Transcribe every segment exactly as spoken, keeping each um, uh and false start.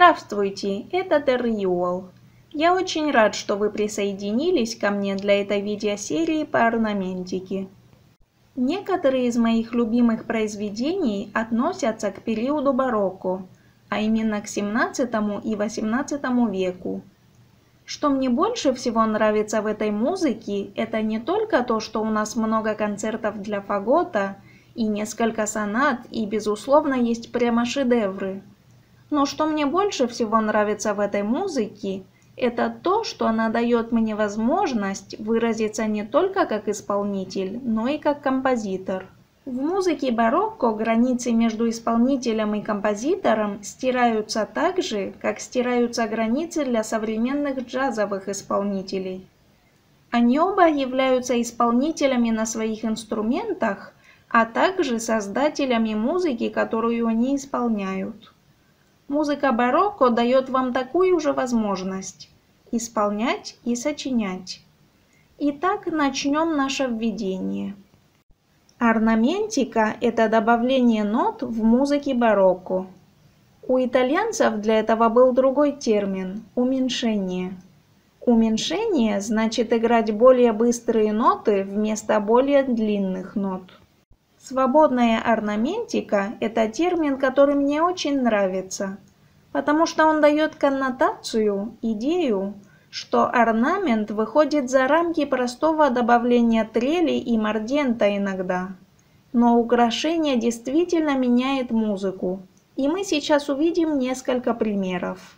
Здравствуйте, это Терриол. Я очень рад, что вы присоединились ко мне для этой видеосерии по орнаментике. Некоторые из моих любимых произведений относятся к периоду барокко, а именно к семнадцатому и восемнадцатому веку. Что мне больше всего нравится в этой музыке, это не только то, что у нас много концертов для фагота и несколько сонат, и безусловно есть прямо шедевры. Но что мне больше всего нравится в этой музыке, это то, что она дает мне возможность выразиться не только как исполнитель, но и как композитор. В музыке барокко границы между исполнителем и композитором стираются так же, как стираются границы для современных джазовых исполнителей. Они оба являются исполнителями на своих инструментах, а также создателями музыки, которую они исполняют. Музыка барокко дает вам такую же возможность – исполнять и сочинять. Итак, начнем наше введение. Орнаментика – это добавление нот в музыке барокко. У итальянцев для этого был другой термин – уменьшение. Уменьшение значит играть более быстрые ноты вместо более длинных нот. Свободная орнаментика – это термин, который мне очень нравится, потому что он дает коннотацию, идею, что орнамент выходит за рамки простого добавления трели и мордента иногда. Но украшение действительно меняет музыку, и мы сейчас увидим несколько примеров.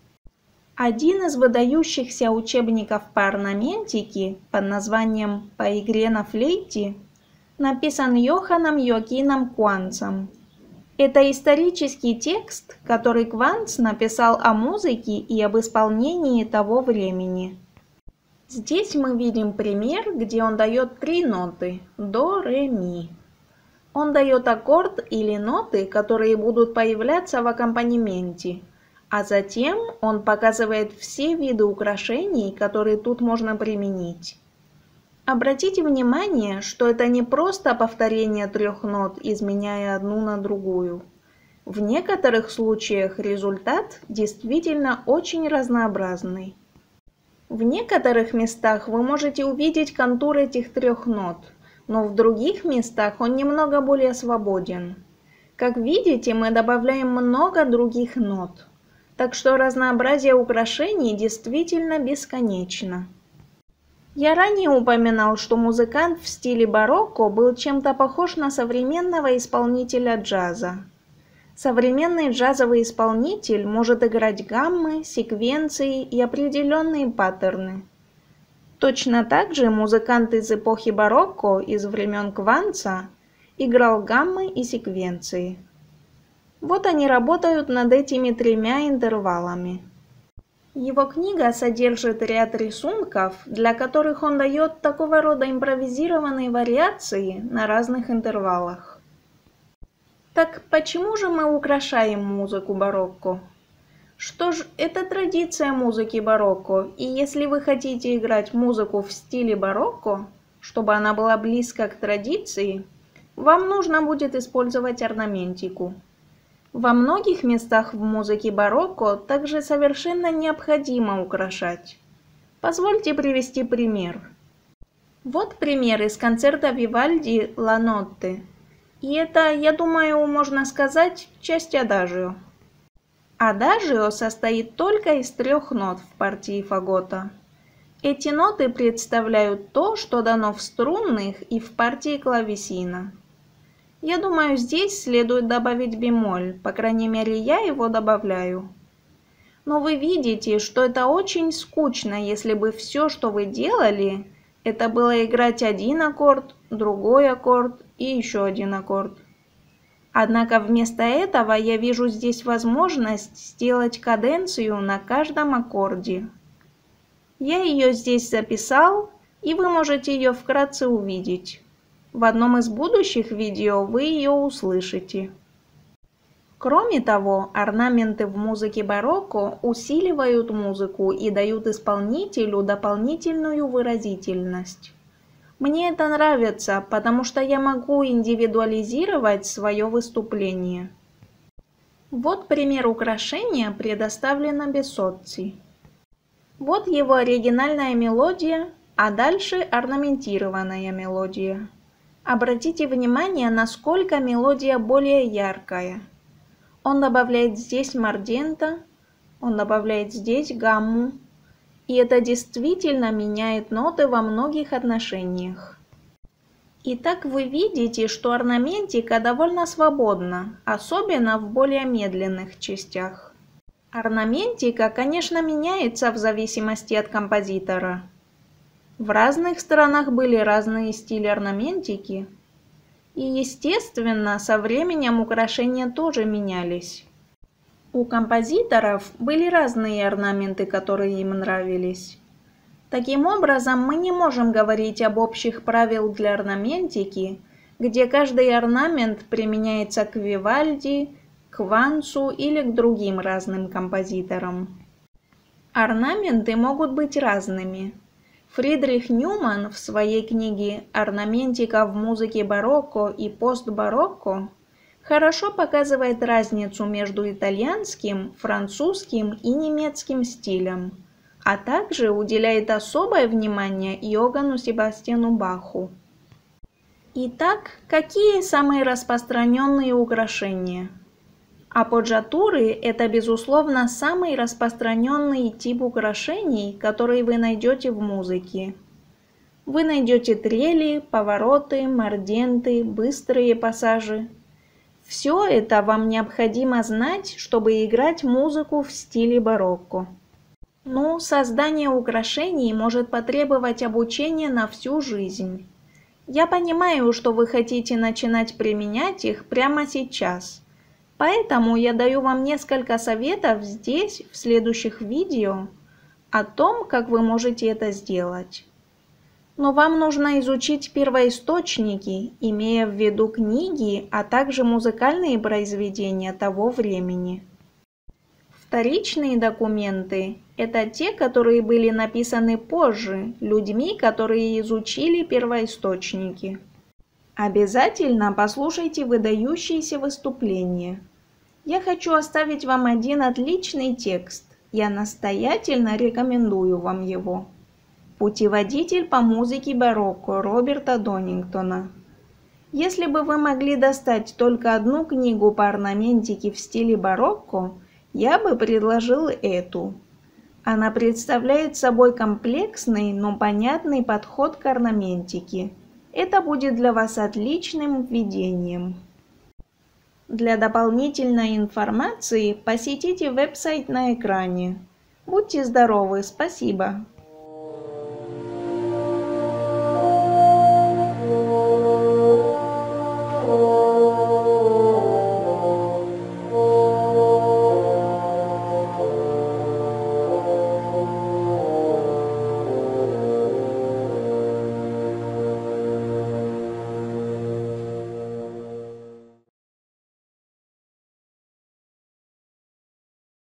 Один из выдающихся учебников по орнаментике под названием «По игре на флейте» написан Йоханном Йоакином Кванцем. Это исторический текст, который Кванц написал о музыке и об исполнении того времени. Здесь мы видим пример, где он дает три ноты – до, ре, ми. Он дает аккорд или ноты, которые будут появляться в аккомпанементе, а затем он показывает все виды украшений, которые тут можно применить. Обратите внимание, что это не просто повторение трех нот, изменяя одну на другую. В некоторых случаях результат действительно очень разнообразный. В некоторых местах вы можете увидеть контур этих трех нот, но в других местах он немного более свободен. Как видите, мы добавляем много других нот, так что разнообразие украшений действительно бесконечно. Я ранее упоминал, что музыкант в стиле барокко был чем-то похож на современного исполнителя джаза. Современный джазовый исполнитель может играть гаммы, секвенции и определенные паттерны. Точно так же музыкант из эпохи барокко, из времен Кванца, играл гаммы и секвенции. Вот они работают над этими тремя интервалами. Его книга содержит ряд рисунков, для которых он дает такого рода импровизированные вариации на разных интервалах. Так почему же мы украшаем музыку барокко? Что ж, это традиция музыки барокко, и если вы хотите играть музыку в стиле барокко, чтобы она была близка к традиции, вам нужно будет использовать орнаментику. Во многих местах в музыке барокко также совершенно необходимо украшать. Позвольте привести пример. Вот пример из концерта Вивальди «Ла нотте». И это, я думаю, можно сказать, часть адажио. Адажио состоит только из трех нот в партии фагота. Эти ноты представляют то, что дано в струнных и в партии клавесина. Я думаю, здесь следует добавить бемоль, по крайней мере, я его добавляю. Но вы видите, что это очень скучно, если бы все, что вы делали, это было играть один аккорд, другой аккорд и еще один аккорд. Однако вместо этого я вижу здесь возможность сделать каденцию на каждом аккорде. Я ее здесь записал, и вы можете ее вкратце увидеть. В одном из будущих видео вы ее услышите. Кроме того, орнаменты в музыке барокко усиливают музыку и дают исполнителю дополнительную выразительность. Мне это нравится, потому что я могу индивидуализировать свое выступление. Вот пример украшения, предоставлено Бессотти. Вот его оригинальная мелодия, а дальше орнаментированная мелодия. Обратите внимание, насколько мелодия более яркая. Он добавляет здесь мордента, он добавляет здесь гамму, и это действительно меняет ноты во многих отношениях. Итак, вы видите, что орнаментика довольно свободна, особенно в более медленных частях. Орнаментика, конечно, меняется в зависимости от композитора. В разных странах были разные стили орнаментики, и, естественно, со временем украшения тоже менялись. У композиторов были разные орнаменты, которые им нравились. Таким образом, мы не можем говорить об общих правилах для орнаментики, где каждый орнамент применяется к Вивальди, к Вансу или к другим разным композиторам. Орнаменты могут быть разными. Фридрих Нюман в своей книге «Орнаментика в музыке барокко и постбарокко» хорошо показывает разницу между итальянским, французским и немецким стилем, а также уделяет особое внимание Иоганну Себастьяну Баху. Итак, какие самые распространенные украшения? Аппогgiature – это, безусловно, самый распространенный тип украшений, который вы найдете в музыке. Вы найдете трели, повороты, морденты, быстрые пассажи. Все это вам необходимо знать, чтобы играть музыку в стиле барокко. Но создание украшений может потребовать обучения на всю жизнь. Я понимаю, что вы хотите начинать применять их прямо сейчас. Поэтому я даю вам несколько советов здесь, в следующих видео, о том, как вы можете это сделать. Но вам нужно изучить первоисточники, имея в виду книги, а также музыкальные произведения того времени. Вторичные документы – это те, которые были написаны позже, людьми, которые изучили первоисточники. Обязательно послушайте выдающиеся выступления. Я хочу оставить вам один отличный текст. Я настоятельно рекомендую вам его. Путеводитель по музыке барокко Роберта Донингтона. Если бы вы могли достать только одну книгу по орнаментике в стиле барокко, я бы предложил эту. Она представляет собой комплексный, но понятный подход к орнаментике. Это будет для вас отличным введением. Для дополнительной информации посетите веб-сайт на экране. Будьте здоровы, спасибо!